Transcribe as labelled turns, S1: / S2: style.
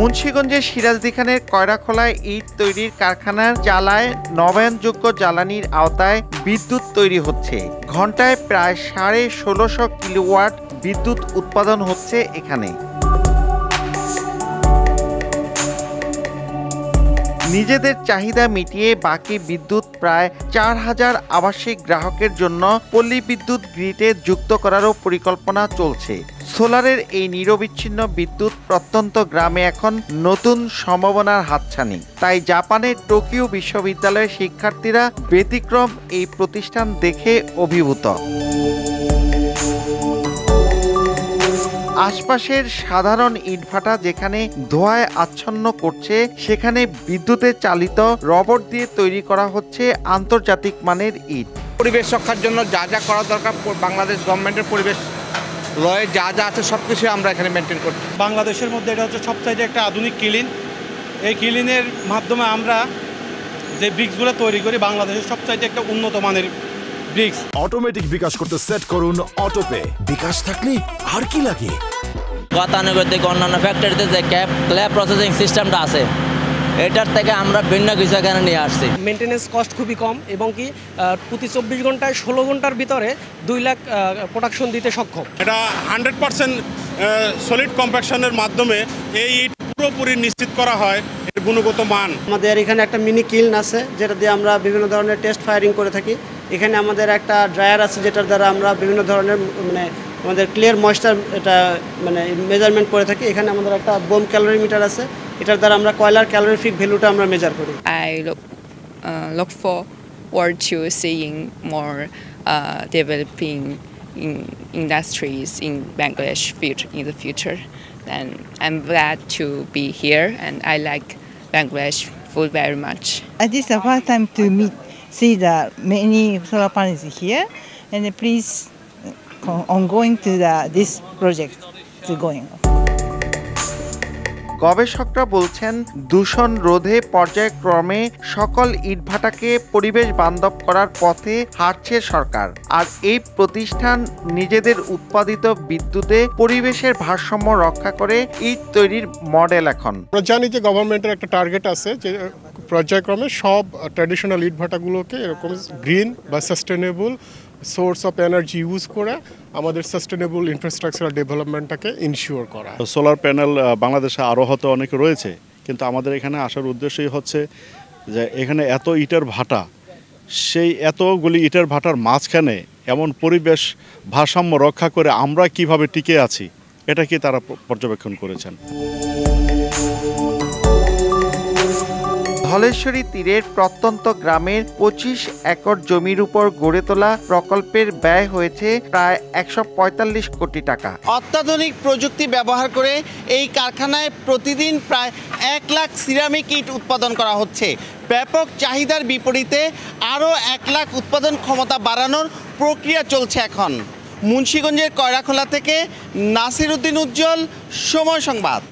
S1: মুন্সিগঞ্জের সিরাজদিখানের কয়রাখোলায় ইট তৈরির কারখানার চালায় নবায়নযোগ্য জ্বালানির আওতায় বিদ্যুৎ তৈরি হচ্ছে। ঘন্টায় প্রায় 1650 কিলোওয়াট বিদ্যুৎ উৎপাদন হচ্ছে এখানে। নিজেদের চাহিদা মিটিয়ে বাকি বিদ্যুৎ প্রায় 4000 আবাসিক গ্রাহকের জন্য পল্লী বিদ্যুৎ গ্রিডে যুক্ত করারও পরিকল্পনা চলছে। সোলারের এই নিরবিচ্ছিন্ন বিদ্যুৎ প্রত্যন্ত গ্রামে এখন নতুন সম্ভাবনার হাতছানি। তাই জাপানের টোকিও বিশ্ববিদ্যালয়ের শিক্ষার্থীরা ব্যতিক্রম এই প্রতিষ্ঠান দেখে অভিভূত। আশপাশের সাধারণ ইটভাটা যেখানে ধোঁয়ায় আচ্ছন্ন করছে, সেখানে বিদ্যুতে চালিত রবট দিয়ে তৈরি করা হচ্ছে আন্তর্জাতিক মানের ইট।
S2: পরিবেশ রক্ষার জন্য যা যা করা দরকার বাংলাদেশ গভর্নমেন্টের পরিবেশ লয়ে যা যা আছে সব কিছু আমরা এখানে মেনটেন করি।
S3: বাংলাদেশের মধ্যে এটা হচ্ছে সবচাইতে একটা আধুনিক ক্লিন। এই ক্লিনের মাধ্যমে আমরা যে ব্রিক্সগুলো তৈরি করি বাংলাদেশের সবচাইতে একটা উন্নত মানের ব্রিক্স।
S4: অটোমেটিক বিকাশ করতে সেট করুন অটোপে। বিকাশ থাকলে আর কি লাগে।
S5: গতানুগতিক অন্যান্য ফ্যাক্টরিতে যে ক্ল্যাব প্রসেসিং সিস্টেমটা আছে এটার থেকে আমরা ভিন্ন কিছু এখানে নিয়ে আসছি।
S6: মেনটেন্যান্স কস্ট খুবই কম এবং কি প্রতি 24 ঘন্টায় 16 ঘন্টার ভিতরে 2 লাখ প্রোডাকশন দিতে সক্ষম।
S7: এটা 100% সলিড কম্প্যাকশনের মাধ্যমে এই ইট পুরোপুরি নিশ্চিত করা হয় এর গুণগত মান।
S6: আমাদের এখানে একটা মিনি কিলন আছে যেটা দিয়ে আমরা বিভিন্ন ধরনের টেস্ট ফায়ারিং করে থাকি। এখানে আমাদের একটা ড্রায়ার আছে যেটার দ্বারা আমরা বিভিন্ন ধরনের আমাদের ক্লিয়ার ময়েশ্চার এটা মেজারমেন্ট করে থাকি। এখানে আমাদের একটা বোম ক্যালোরিমিটার আছে, এটার দ্বারা আমরা কয়লার ক্যালোরিফিক ভ্যালুটা আমরা মেজার করি।
S8: I look forward to seeing more developing industries in Bangladesh in the future. And I'm glad to be here, and I like Bangladesh food very much.
S9: This is the first time to see the many solar panels here, and please ongoing to this project to going on.
S1: গবেষকরা বলছেন দূষণ রোধে পর্যায়ক্রমে সকল ইটভাটাকে পরিবেশ বান্ধব করার পথে হাঁটছে সরকার। আর এই প্রতিষ্ঠান নিজেদের উৎপাদিত বিদ্যুতে পরিবেশের ভারসাম্য রক্ষা করে ইট তৈরির মডেল এখন।
S7: আমরা জানি যে গভর্নমেন্টের একটা টার্গেট আছে যে পর্যায়ক্রমে সব ট্র্যাডিশনাল ইটভাটাগুলোকে এরকম গ্রিন বা sustainable source of energy use করে আমাদের সাস্টেনেবল ইনফ্রাস্ট্রাকচারাল ডেভেলপমেন্টটাকে ইনশিওর করা।
S10: সোলার প্যানেল বাংলাদেশে আরও হয়তো অনেক রয়েছে, কিন্তু আমাদের এখানে আসার উদ্দেশ্যই হচ্ছে যে এখানে এত ইটের ভাটা, সেই এতগুলি ইটের ভাটার মাঝখানে এমন পরিবেশ ভারসাম্য রক্ষা করে আমরা কিভাবে টিকে আছি এটা কি তারা পর্যবেক্ষণ করেছেন।
S1: ধলেশ্বরী তীরের প্রত্যন্ত গ্রামের 25 একর জমির উপর গড়ে তোলা প্রকল্পের ব্যয় হয়েছে প্রায় 145 কোটি টাকা। অত্যাধুনিক প্রযুক্তি ব্যবহার করে এই কারখানায় প্রতিদিন প্রায় 1 লাখ সিরামিক ইট উৎপাদন করা হচ্ছে। ব্যাপক চাহিদার বিপরীতে আরও 1 লাখ উৎপাদন ক্ষমতা বাড়ানোর প্রক্রিয়া চলছে এখন। মুন্সিগঞ্জের কয়রাখোলা থেকে নাসির উদ্দিন উজ্জ্বল, সময় সংবাদ।